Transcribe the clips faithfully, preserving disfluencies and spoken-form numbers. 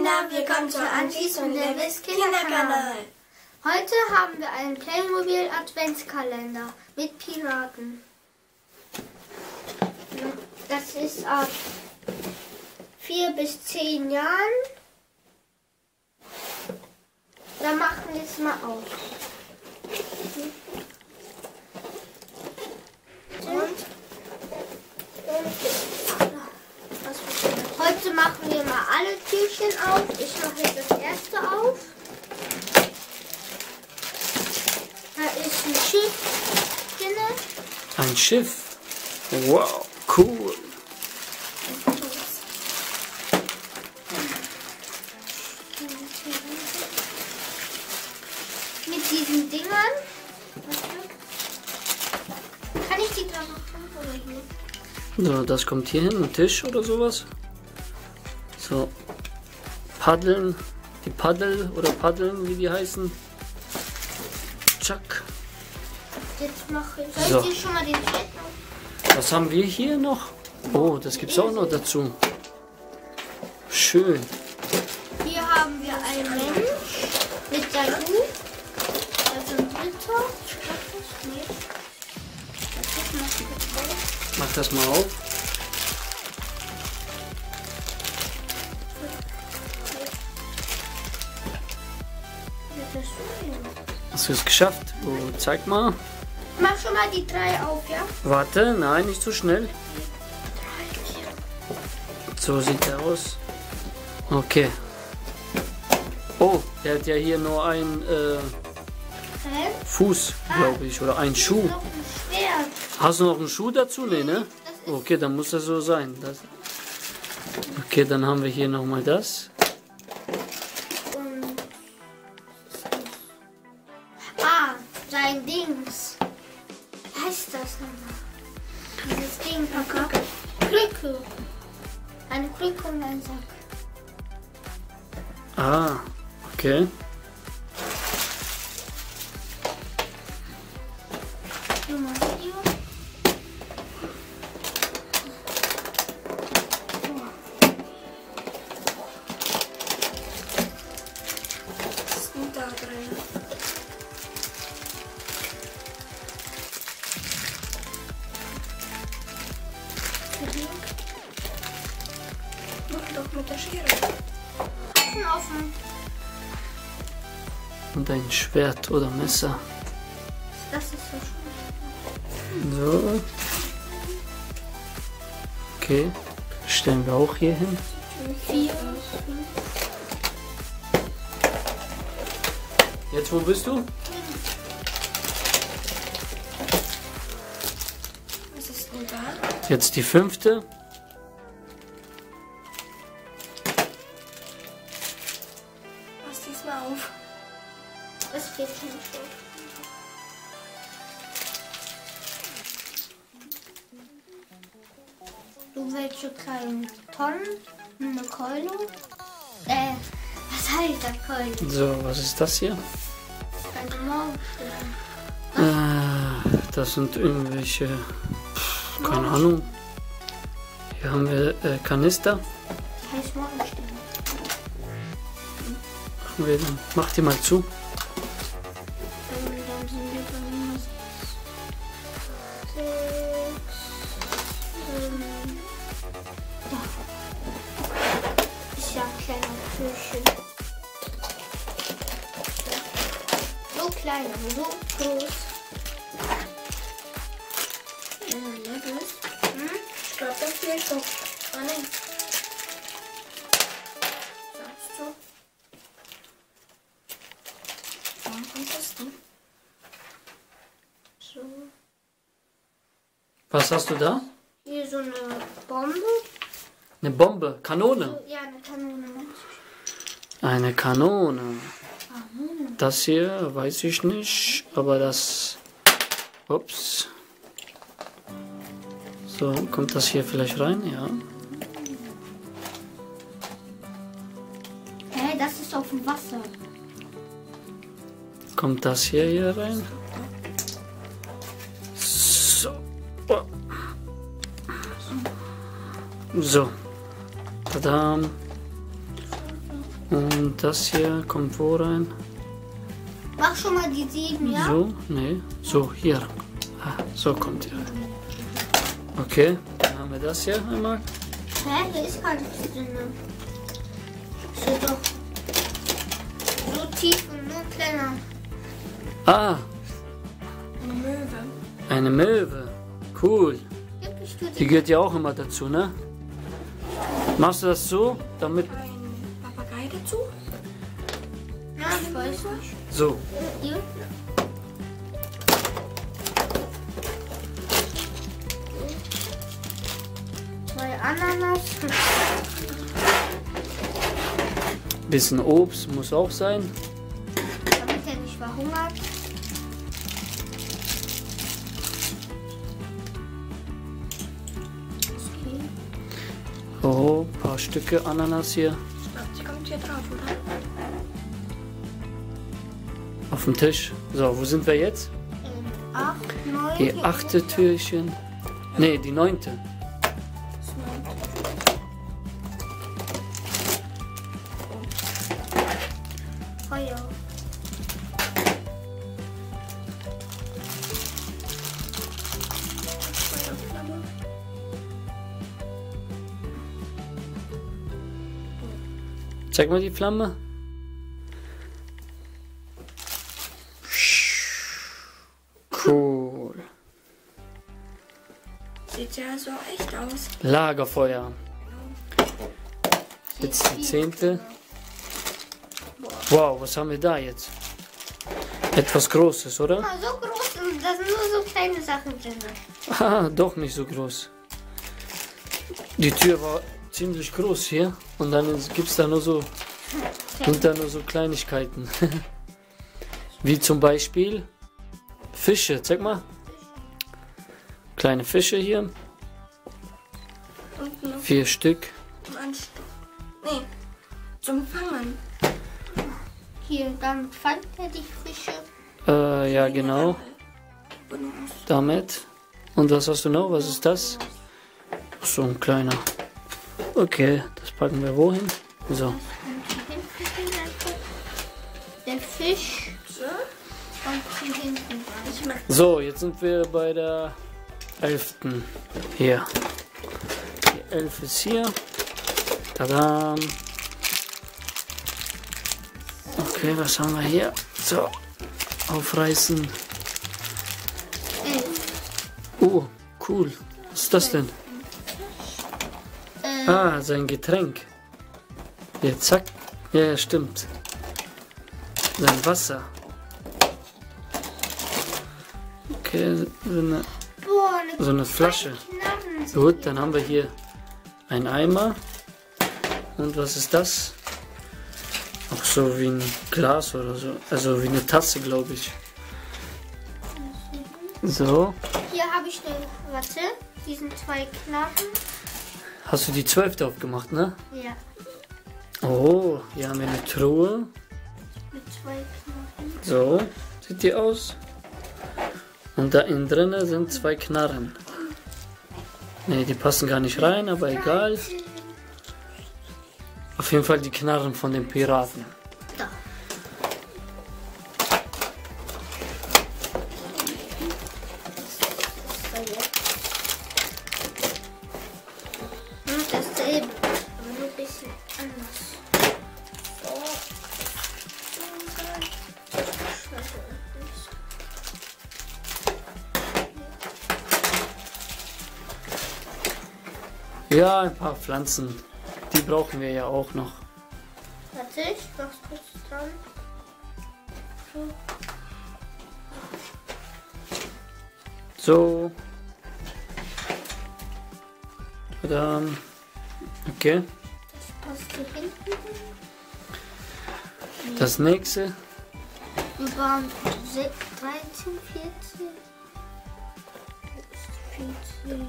Kinder, willkommen zu Antis und Levis Kinderkanal. Heute haben wir einen Playmobil Adventskalender mit Piraten. Das ist ab vier bis zehn Jahren. Dann machen wir es mal auf. Und, heute machen wir mal alle Türchen auf. Ich mache jetzt das erste auf. Da ist ein Schiff drin. Ein Schiff? Wow, cool. Mit diesen Dingern. Kann ich die da noch machen oder hier? So, das kommt hier hin, ein Tisch oder sowas. So, Paddeln, die Paddel oder Paddeln, wie die heißen. Zack. Jetzt mache ich. Soll So. ich dir schon mal den Chat noch? Was haben wir hier noch? Oh, das gibt's auch noch dazu. Schön. Hier haben wir einen Mensch mit seinem Hut. Das ist ein Dritter. Ich glaube das nicht. Das ist noch ein Mach das mal auf. Hast du es geschafft? Oh, zeig mal. Mach schon mal die drei auf, ja? Warte, nein, nicht so schnell. So sieht er aus. Okay. Oh, der hat ja hier nur einen äh, Hä? Fuß, glaube ich, oder einen Schuh. Noch ein Schwert. Hast du noch einen Schuh dazu? Nee, ne? Okay, dann muss das so sein. Das. Okay, dann haben wir hier nochmal das. Und ah, sein Dings. Wie heißt das nochmal? Dieses Ding. Krücke. Krücke. Eine Krücke und ein Sack. Ah, okay. Nummer vier. Was ist denn da drin? Mach doch mit der Schere. Offen, offen. Und ein Schwert oder Messer. Das ist so schön. So. Okay. Stellen wir auch hier hin. Vier. Jetzt, wo bist du? Was ist denn da? Jetzt die fünfte. Mach diesmal auf. Das geht nicht so. Du welche kleinen Tonnen? Eine Keule? Äh, was heißt das Keule? So, was ist das hier? Eine Mausstelle. Äh, das sind irgendwelche, pff, keine Ahnung. Hier haben wir äh, Kanister. Die heißt Mausstelle. Machen wir dann. Mach die mal zu. Ähm, dann sind wir bei Nummer sechs. Ähm, ja. Ist ja ein kleiner Türchen. So klein, aber so groß. Ja, Levis. Hm? Ich glaube, das fehlt doch. Ah, nein. Sagst du? Warum kommt das denn? So. Was hast du da? Hier so eine Bombe. Eine Bombe, Kanone. Ja, eine Kanone. Eine Kanone. Das hier weiß ich nicht, aber das. Ups. So, kommt das hier vielleicht rein? Ja. Hey, das ist auf dem Wasser. Kommt das hier hier rein? So. Oh. So. Tadam. Und das hier kommt wo rein? Mach schon mal die sieben, ja? So, nee, so hier. Ah, so kommt hier. Okay, dann haben wir das hier einmal. Hä? Hier ist gar nichts drin. Ist doch so tief und nur kleiner. Ah, Eine Möwe. eine Möwe. Cool. Wirklich, du Die gehört ja auch immer dazu, ne? Machst du das so, damit... Ein Papagei dazu? Ja, ich weiß nicht. So. Hier. Zwei Ananas. Bisschen Obst muss auch sein. Damit er nicht verhungert. Okay. Oh, ein paar Stücke Ananas hier Ich glaube, sie kommt hier drauf, oder? auf dem Tisch. So, wo sind wir jetzt? Ähm, acht, neun. Die achte Türchen. Ne, die neunte. Feuer. Feuerflamme. Zeig mal die Flamme. Cool. Sieht ja so echt aus. Lagerfeuer. Jetzt die zehnte. Wow, was haben wir da jetzt? Etwas Großes, oder? Ah, so groß und da sind nur so kleine Sachen drin. Ah, doch nicht so groß. Die Tür war ziemlich groß hier und dann gibt es da nur so, sind da nur so Kleinigkeiten. Wie zum Beispiel Fische, zeig mal. Kleine Fische hier, Und noch vier Stück. zum Anst Nee, zum Fangen. Hier, dann fand er die Fische. Äh, ja genau, Bonus. damit. Und was hast du noch? Was ist das? Ach, so ein kleiner. Okay, das packen wir wohin? So. Und hier hinten einfach. Der Fisch So, kommt hier hinten rein. ich mach So, jetzt sind wir bei der elften. Hier. Die elf ist hier. Tada. Okay, was haben wir hier? So, aufreißen. Elf. Oh, cool. Was ist das denn? Äh, Ah, sein Getränk. Hier, zack. Ja, ja, stimmt. Sein Wasser. Okay, so eine, boah, eine so eine Flasche. Knarren sind Gut, dann haben wir hier einen Eimer. Und was ist das? Auch so wie ein Glas oder so. Also wie eine Tasse, glaube ich. So. Hier habe ich eine, warte, die sind zwei Knarren. Hast du die zwölfte aufgemacht, ne? Ja, Oh, hier haben wir eine Truhe. mit zwei Knarren. So sieht die aus. Und da innen drinnen sind zwei Knarren. Ne, die passen gar nicht rein, aber egal. Auf jeden Fall die Knarren von den Piraten. Da. So, jetzt. Und dasselbe, aber nur ein bisschen anders. So. Ja, ein paar Pflanzen. Die brauchen wir ja auch noch. Warte, ich mach's kurz dran. So. Dann. Okay. Das passt hier hinten. Das nächste. Wir waren dreizehn, vierzehn. vierzehn.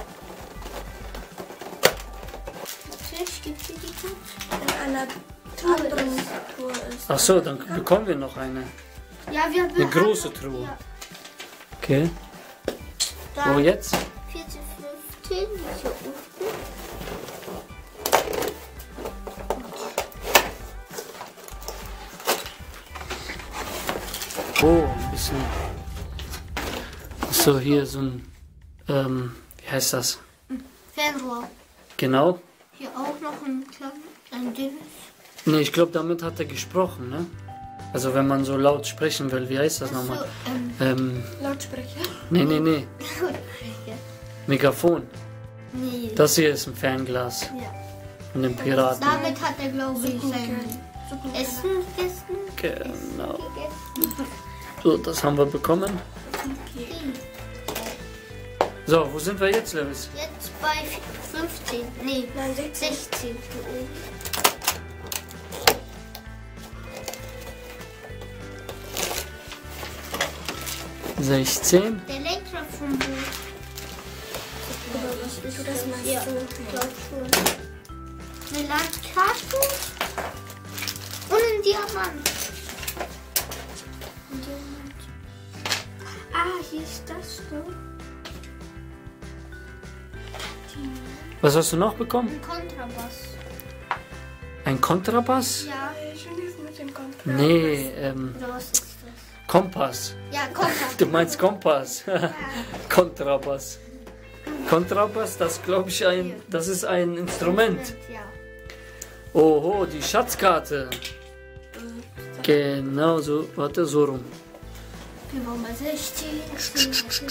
Warte, ich gebe dir die gut. in einer anderen Tour ist. Ach so, dann bekommen wir noch eine. Ja, wir haben Eine große Truhe. Ja, Okay. da Wo jetzt? vierzehn, fünfzehn, hier unten. Oh, ein bisschen. So, hier so ein, ähm, wie heißt das? Fernrohr. Genau. Hier auch noch ein kleines, ein dünnes. Nee, ich glaube, damit hat er gesprochen, ne? Also wenn man so laut sprechen will, wie heißt das nochmal? So, ähm, Ähm, Lautsprecher. nee, nee, nee. Megafon. nee. Das hier ist ein Fernglas Ja. von den Piraten. Damit hat er, glaube ich, sein Essen gegessen. Genau. gegessen. So, das haben wir bekommen. So, wo sind wir jetzt, Lewis? Jetzt bei fünfzehn. Nee, Nein, sechzehn. sechzehn. sechzehn. Der Lenkrad vom Boot. Du das meinst Ja, du? ich glaube schon. Eine Landkarte und ein Diamant. Ein Diamant. Ah, hier ist das so. Was hast du noch bekommen? Ein Kontrabass. Ein Kontrabass? Ja. Schon das mit dem Kontrabass. Nee, ähm, Oder was ist das? Kompass. Ja, Kontrabass. Du meinst Kompass. Kontrabass. Kontrabass, das glaube ich ein, das ist ein Instrument. Ja. Oho, die Schatzkarte. Genau so, warte, so rum. Wir waren bei sechzehn, siebzehn.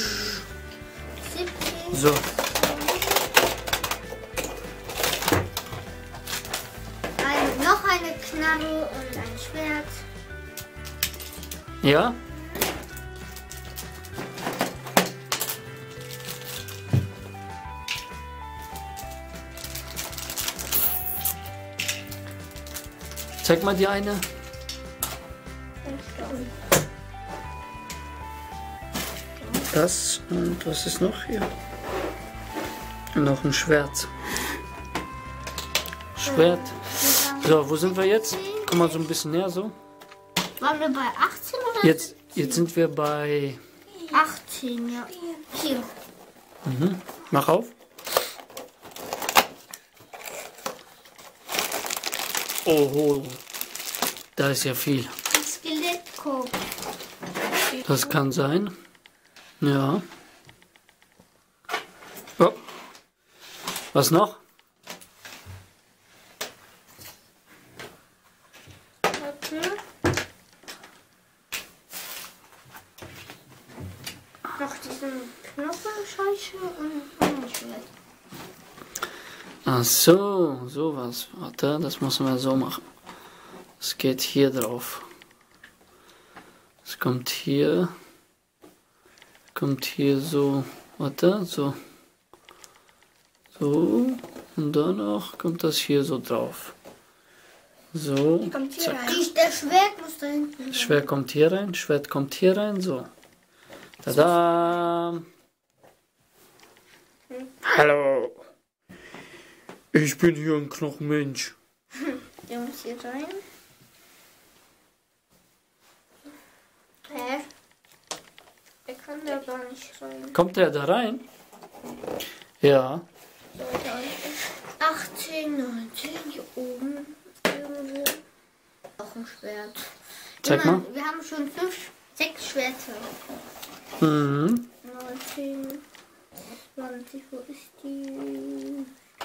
So, Ein, noch eine Knarre und ein Schwert. ja? Zeig mal die eine. Das und was ist noch hier? Noch ein Schwert. Schwert. So, wo sind wir jetzt? Komm mal so ein bisschen näher so. Waren wir bei achtzehn oder? Jetzt, jetzt sind wir bei. achtzehn, ja. Hier. Mhm. Mach auf. Oho. Da ist ja viel. Ein Skelettkopf. Das kann sein. Ja. Oh. Was noch? Warte. Noch diesen Knochenscheiße und ein Schwert. Ach so, sowas. Warte, das müssen wir so machen. Es geht hier drauf. Es kommt hier. Kommt hier so. Warte, so. So. Und danach kommt das hier so drauf. So. Kommt hier Zack. rein. Die, der Schwert muss da hinten sein. Schwert kommt hier rein, Schwert kommt hier rein, so. Tada! Hallo! Ich bin hier ein Knochenmensch. Der muss hier rein. Hä? Der kann da gar nicht rein. Kommt der da rein? Ja. So, da unten. achtzehn, neunzehn, hier oben. Irgendwo. Auch ein Schwert. Zeig Guck mal. Wir haben schon fünf, sechs Schwerter. Mhm. neunzehn, zwanzig, wo ist die?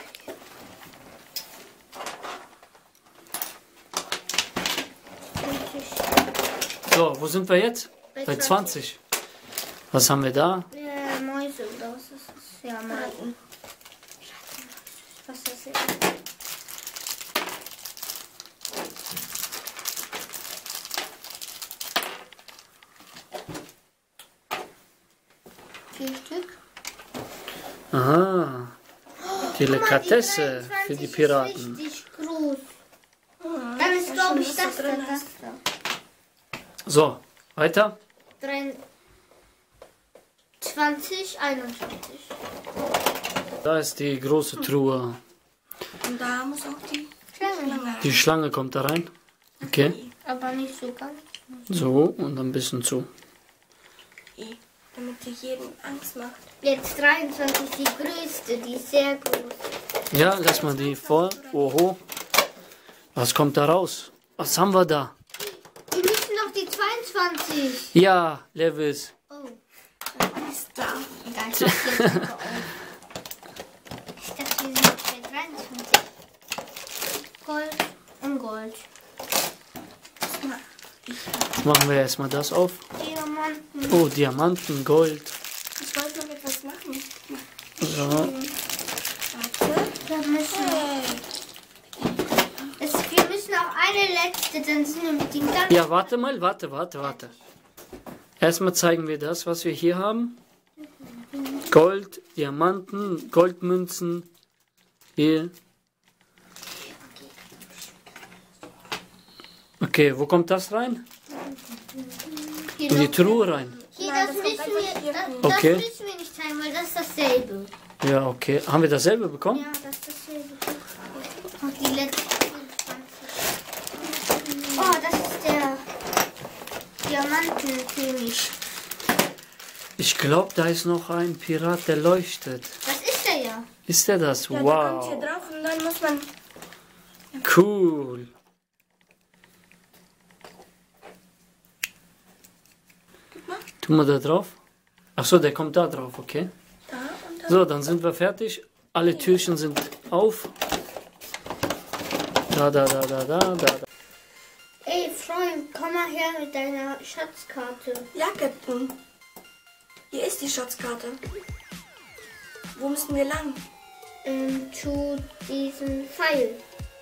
So, wo sind wir jetzt? Bei zwanzig. Was haben wir da? Ja, Mäuse oder was ist das? Ja, Mäuse. Was ist das jetzt? Vier Stück. Aha. Delikatesse Guck mal, für die dreiundzwanzig Piraten. ist richtig groß. Dann ist, glaube ich, das da, das da. So, weiter. zwanzig, einundzwanzig. Da ist die große Truhe. Und da muss auch die Schlange. Schlange. Die Schlange kommt da rein. Okay. Aber nicht so ganz. So, und ein bisschen zu. rein, damit sie jedem Angst macht. Jetzt dreiundzwanzig, die größte, die ist sehr groß. Ja, lass mal die vor. Oho. Was kommt da raus? Was haben wir da? Wir müssen noch die zweiundzwanzig dreiundzwanzig. Ja, Lewis. Oh. Ist da. Egal, ich mach jetzt einfach auf. Ich dachte, wir sind bei dreiundzwanzig. Gold und Gold. Jetzt machen wir erstmal das auf. Diamanten. Oh, Diamanten, Gold. Ich wollte noch etwas machen. So. Warte. Wir müssen, Hey. es, wir müssen auch eine letzte, dann sind wir mit den ganzen... Ja, warte mal, warte, warte, warte. Erstmal zeigen wir das, was wir hier haben. Gold, Diamanten, Goldmünzen. Hier. Okay, wo kommt das rein? Hier In die noch- Truhe rein. Hier, Nein, das, das müssen kommt einfach wir, hier das, hin. das Okay. müssen wir nicht zeigen, weil das ist dasselbe. Ja, okay. Haben wir dasselbe bekommen? Ja, das ist dasselbe. Und die letzte vierundzwanzig. Oh, das ist der Diamantenkönig. Ich glaube, da ist noch ein Pirat, der leuchtet. Das ist er ja. Ist der das? Ja, der kommt hier Wow. drauf und dann muss man... Cool. Tu mal da drauf. Ach so, der kommt da drauf, okay. Da und da. So, dann sind wir fertig. Alle Türchen sind auf. Da, da, da, da, da, da. da. Ey, Freund, komm mal her mit deiner Schatzkarte. Ja, Captain. Hier ist die Schatzkarte. Wo müssen wir lang? Ähm, zu diesem Pfeil.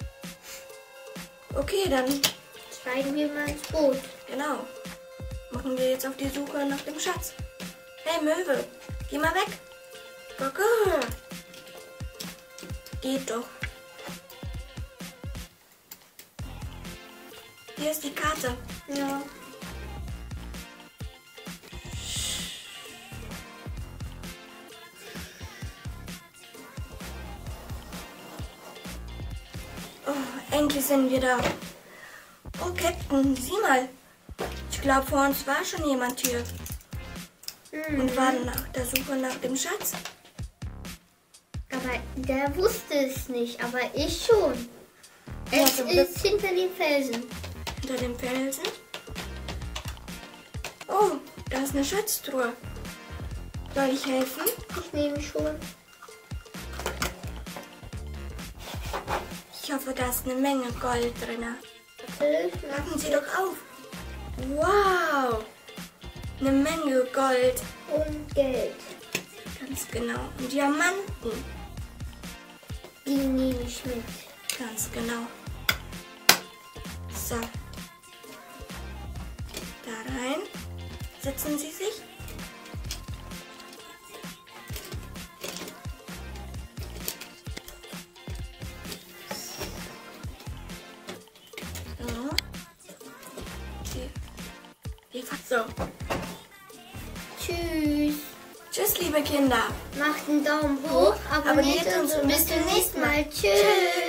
Okay, dann Steigen wir mal ins Boot. genau. Machen wir jetzt auf die Suche nach dem Schatz. Hey Möwe, geh mal weg. Gucke. Geht doch. Hier ist die Karte. Ja. Oh, endlich sind wir da. Oh, Captain, sieh mal. Ich glaube, vor uns war schon jemand hier und war nach der Suche nach dem Schatz. Aber der wusste es nicht, aber ich schon. Ja, Es zum Glück. ist hinter den Felsen. Hinter dem Felsen. Oh, da ist eine Schatztruhe. Soll ich helfen? Ich nehme schon. Ich hoffe, da ist eine Menge Gold drin. Warte, Machen Sie doch auf. Wow, eine Menge Gold. und Geld. Ganz genau. Und Diamanten. Die nehme ich mit. Ganz genau. So. Da rein. Setzen Sie sich. So. Die- die- So. Tschüss. Tschüss, liebe Kinder. Macht einen Daumen hoch, abonniert Abonniert uns uns und bis zum nächsten Mal. Tschüss.